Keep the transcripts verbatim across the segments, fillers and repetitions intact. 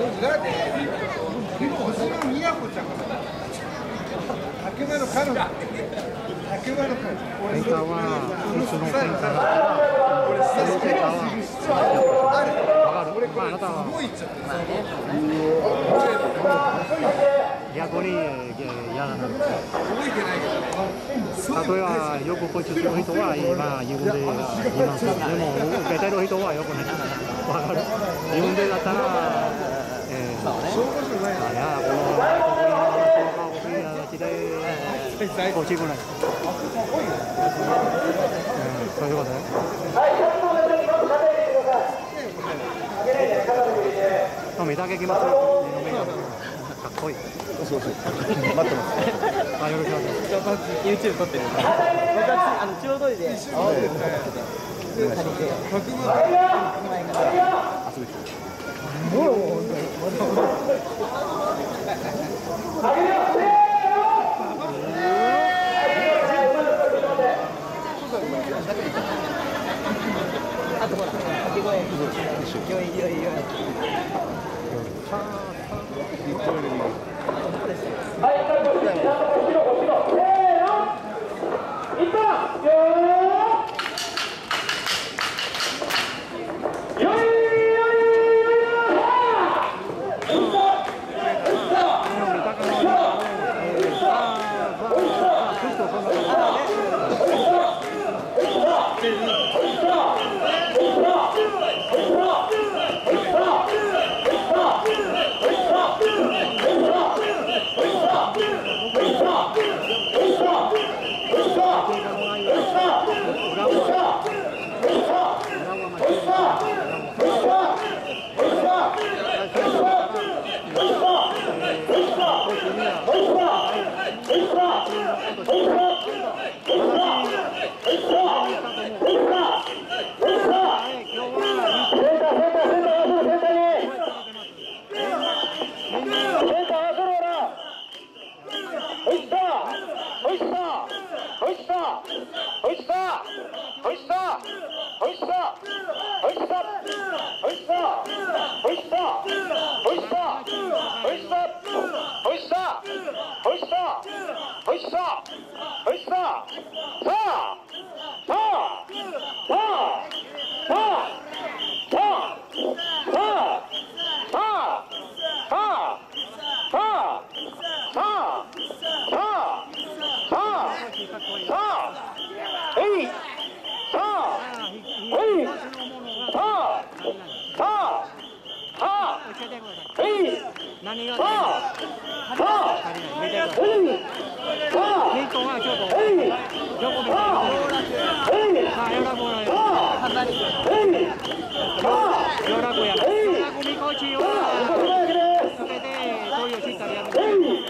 裏で星の都ちゃんが竹馬の彼女竹馬の彼女俺そのそのさ俺さあれ俺これすごい言っちゃって逆に嫌なの。 覚えてないけど例えばよくこっちする人は今自分で言いますでも受けてる人はよくない。わかる。自分でだったらえー、いやこのこういう形で欲しくない。そういうことね。飲みだけ来ますよ。かっこいい。 そうそう。待ってます。 あ、よろしくお願いします。 ユーチューブ 撮ってるんで。僕はあの中央通りで。 一緒にで百万遊びに。 もう本当にあとほら、掛け声。よいよいよい。 何が足りない。ヒントはちょっと横見て。さあ、よらこや。よらこや。よらこみこちは。それでどういうしったりやる。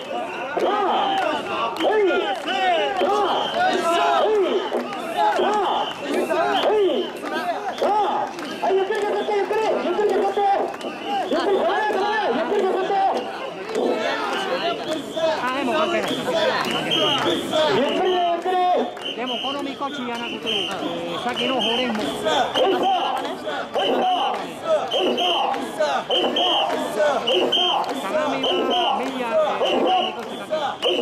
でもこのみこちやなくて、えー、先のほれんも。鏡はメイヤーでみこちが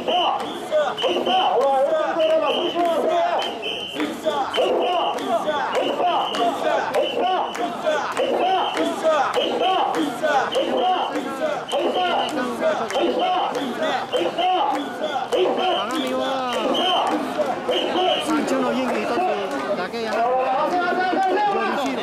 鏡は山中の人気一つだけやな。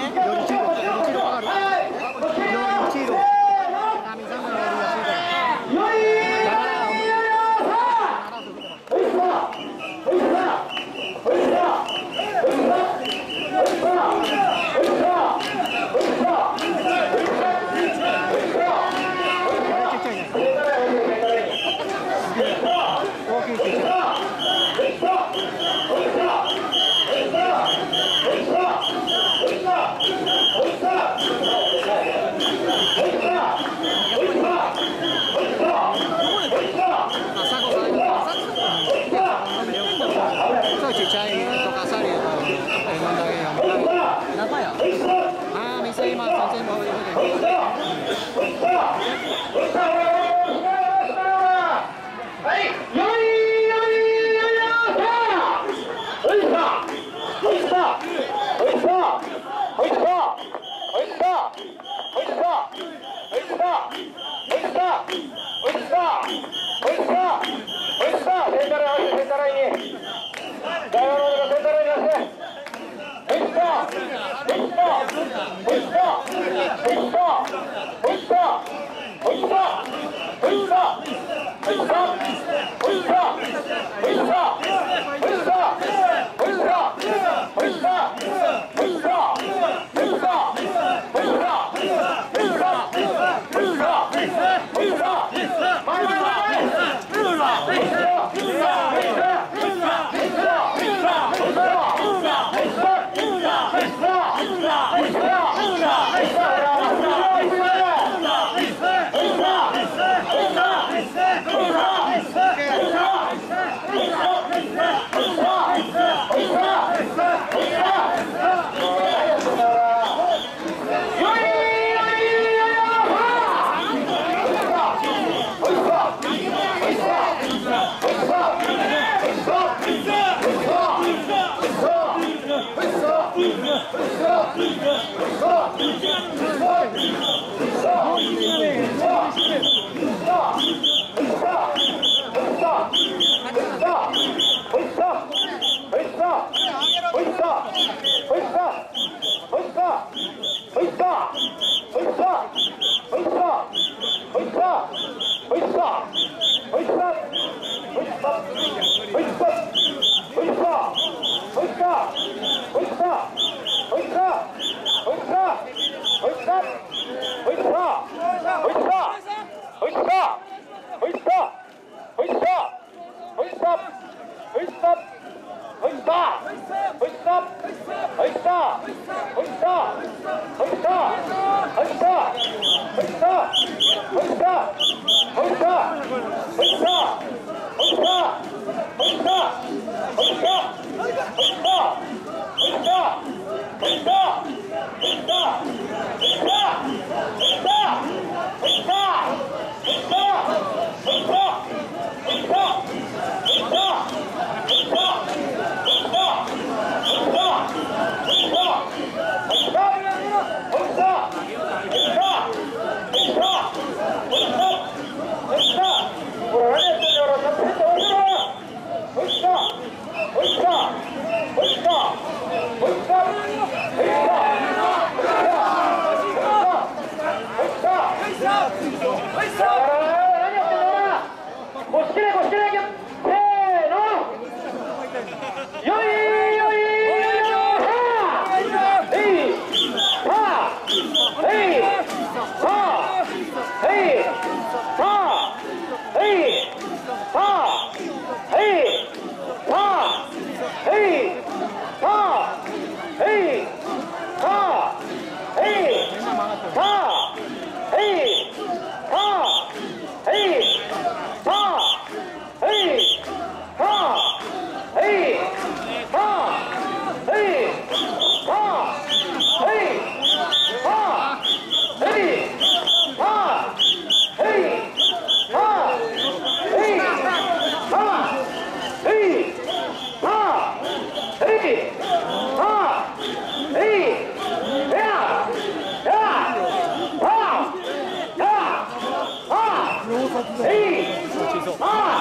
はい